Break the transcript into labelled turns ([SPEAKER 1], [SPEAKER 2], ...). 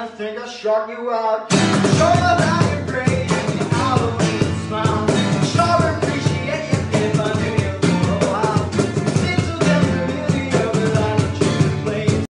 [SPEAKER 1] think I shot you out. Show you that you're brave,